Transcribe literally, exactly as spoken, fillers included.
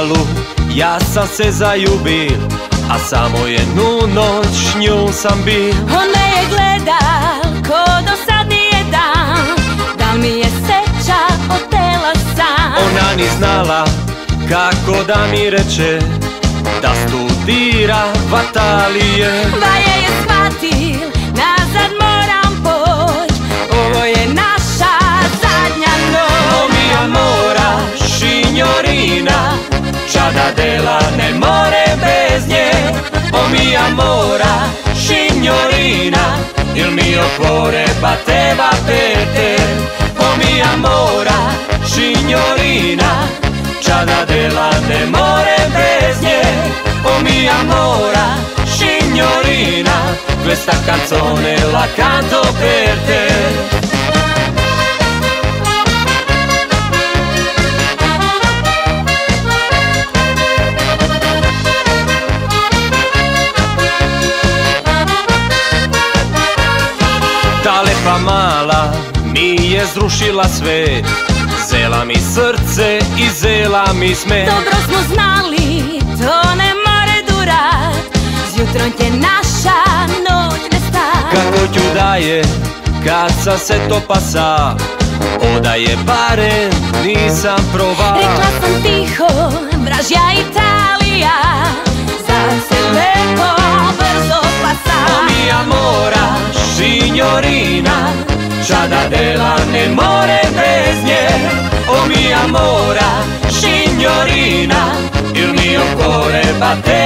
Amalu, ja sam se zaljubil, a samo jednu noć nju sam bil. On me je gledal ko dosadnije dan, dal mi je sreća otela sam. Ona ni znala kako da mi reče da studira vatalije. Vaje je shvatil, nazad moram poć, ovo je naša zadnja noć. O mi amora, signorina, čada dela ne more bez nje. O mi amora, signorina, il mio cuore batteva per te. O mi amora, signorina, čada dela ne more bez nje. O mi amora, signorina, questa canzone la canto per te. Ta lepa mala mi je zrušila svet, zela mi srce i zela mi smet. Dobro smo znali, to ne more durat, zjutrom će naša noć nestat. Kako ću daje, kad sam se to pasa, odaje barem nisam probao. Rekla sam tiho, vražja Italija, zar se lepo brzo pasa. O mi amora, signorina, čada dela ne more bez nje. O mi amora, signorina, il mio cuore batte